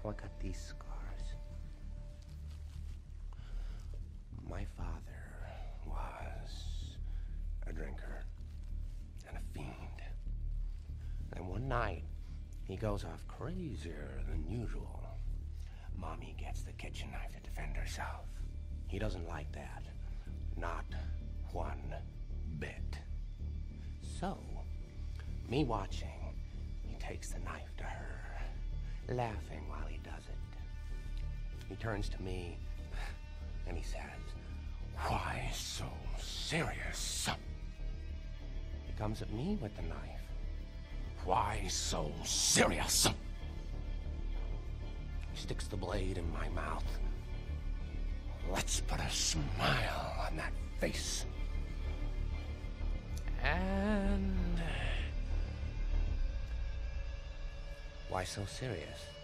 how I got these scars. My father was a drinker and a fiend. And one night, he goes off crazier than usual. Mommy gets the kitchen knife to defend herself. He doesn't like that. Not one bit. So, me watching, he takes the knife to her, laughing while he does it. He turns to me, and he says, "Why so serious?" He comes at me with the knife. "Why so serious?" He sticks the blade in my mouth. Let's put a smile on that face. And... why so serious?